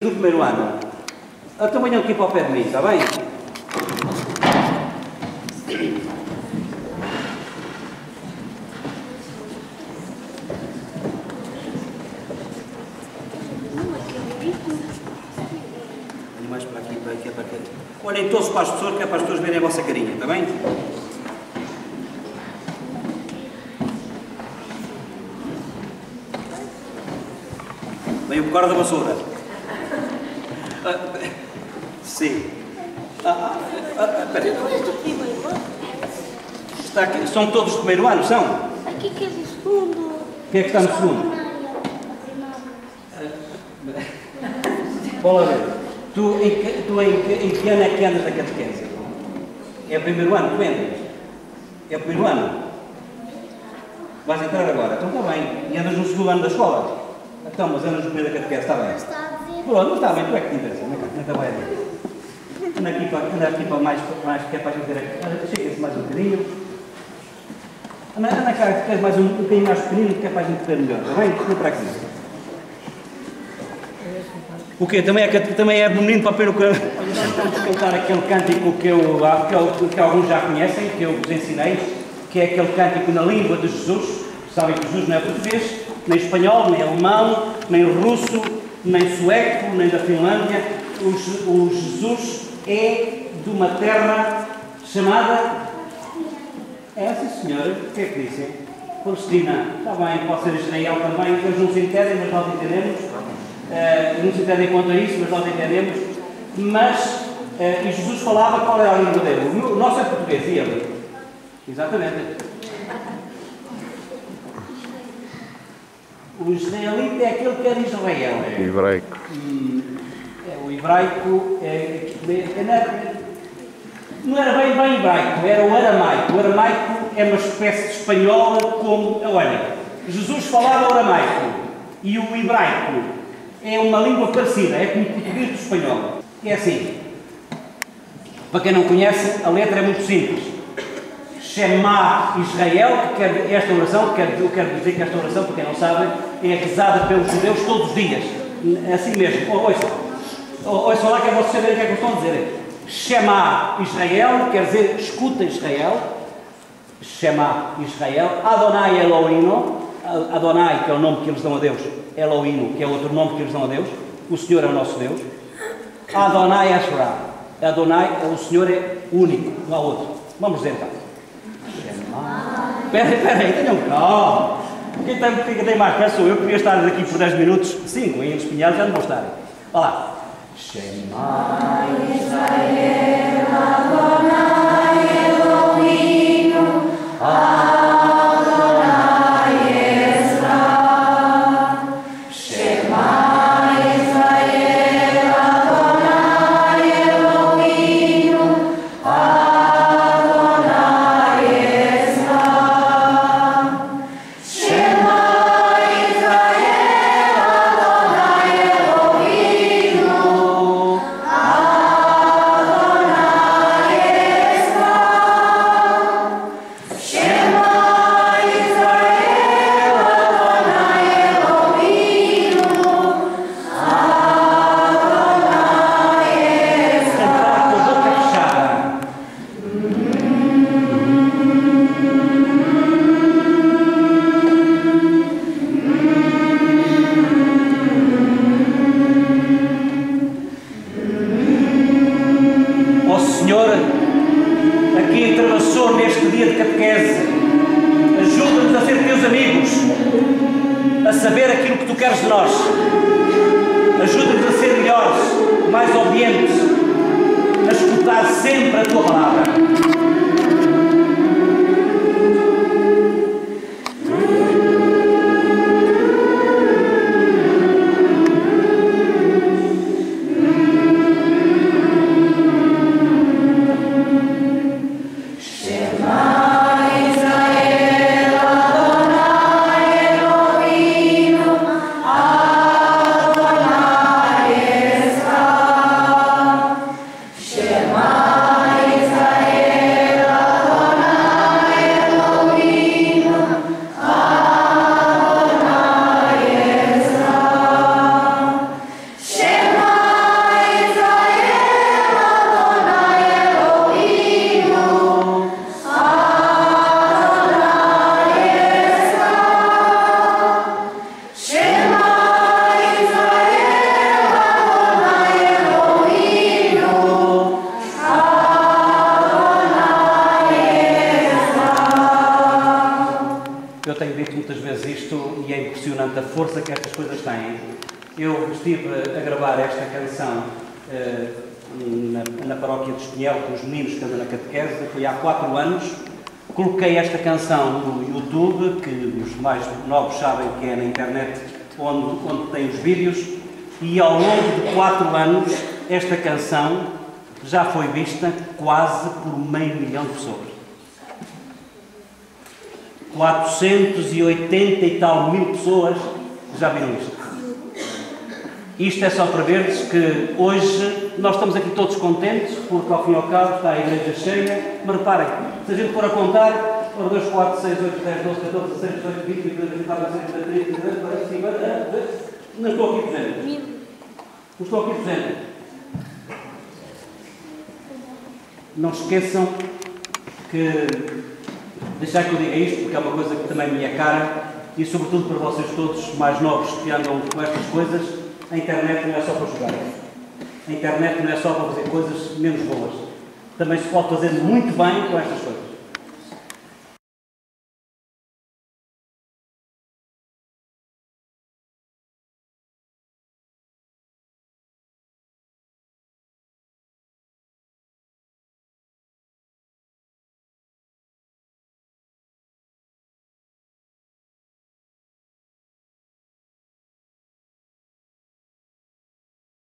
Do primeiro ano. Então venham aqui para o pé de mim, está bem? Venham mais para aqui, para aqui. Olhem todos para as pessoas, que é para as pessoas verem a vossa carinha, está bem? Venham por causa da vassoura. Sim. Espera. Está aqui. São todos do primeiro ano, são? Aqui que é do segundo. Quem é que está no segundo? Bola ver. Tu em que ano é que andas da catequese? É o primeiro ano que tu entras? É o primeiro ano? Vais entrar agora? Então está bem. E andas no segundo ano da escola? Então, mas andas no primeiro da catequese, está bem? Pronto, não está bem, tu é que te interessa. Não vai ali. Anda aqui para mais que é para a gente ver aqui. Chega-se mais um bocadinho. Anda cá, que queres mais um bocadinho mais pequenino, que é para a gente ver melhor. Está bem? Vem para aqui. O quê? Também é menino para cantar aquele cântico que alguns já conhecem, que eu vos ensinei, que é aquele cântico na língua de Jesus. Sabem que Jesus não é português, nem espanhol, nem alemão, nem russo, nem sueco, nem da Finlândia. O Jesus é de uma terra chamada... É, sim senhora. O que é que dizem? Palestina. Está bem, pode ser Israel também. Eles não se entendem, mas nós entendemos. Não se entendem quanto a isso, mas nós entendemos. Mas, e Jesus falava qual era a língua dele. O nosso é português, e ele? Exatamente. O israelita é aquele que era Israel. Hebraico. O hebraico não era bem hebraico, era o aramaico. O aramaico é uma espécie de espanhol como... Olha, Jesus falava o aramaico e o hebraico é uma língua parecida, é como o português do espanhol. É assim. Para quem não conhece, a letra é muito simples. Shema Israel, que quer esta oração, eu quero dizer que esta oração, para quem não sabe, é rezada pelos judeus todos os dias. Assim mesmo. Ouçam lá que é vocês saberem o que é que estão a dizer. Shema Israel, quer dizer escuta Israel. Shema Israel. Adonai Elohim. Adonai, que é o nome que eles dão a Deus. Elohim, que é outro nome que eles dão a Deus. O Senhor é o nosso Deus. Adonai Asherah. Adonai, o Senhor é único, não há outro. Vamos dizer então. Espera aí, tenham calma. Quem tem mais pressa sou eu, que podia estar aqui por 10 minutos. 5, em Espinhal já não vou estar. Olha lá. Shema Israel, Adonai Elohim, Adonai Ezra. Shema Israel, Adonai Elohim, Adonai Ezra. Shema Israel, Adonai Elohim, Adonai Ezra. Shema Israel, Adonai Elohim, Adonai Ezra. Com a boca fechada. Ó Senhor, aqui entrelaçou neste dia de catequese, ajuda-nos a ser teus amigos, a saber aquilo que tu queres de nós. Ajuda-nos a ser melhores, mais obedientes, a escutar sempre a tua palavra. Shema Israel. impressionante a força que estas coisas têm. Eu estive a gravar esta canção na paróquia de Espinhel, com os meninos que andam na catequese, foi há 4 anos. Coloquei esta canção no YouTube, que os mais novos sabem que é na internet, onde tem os vídeos, e ao longo de 4 anos, esta canção já foi vista quase por 500 mil pessoas. 480 e tal mil pessoas já viram isto. Isto é só para ver-vos que hoje nós estamos aqui todos contentes, porque ao fim e ao cabo está a igreja cheia. Mas reparem, se a gente for a contar, 2, 4, 6, 8, 10, 12, 14, 16, 18, 20, 22, 24, 25, 30, 40, 50, não estou aqui presente. Não estou aqui presente. Não se esqueçam que, deixar que eu diga isto, porque é uma coisa que também me é cara, e sobretudo para vocês todos mais novos que andam com estas coisas, a internet não é só para jogar. A internet não é só para fazer coisas menos boas. Também se pode fazer muito bem com estas coisas.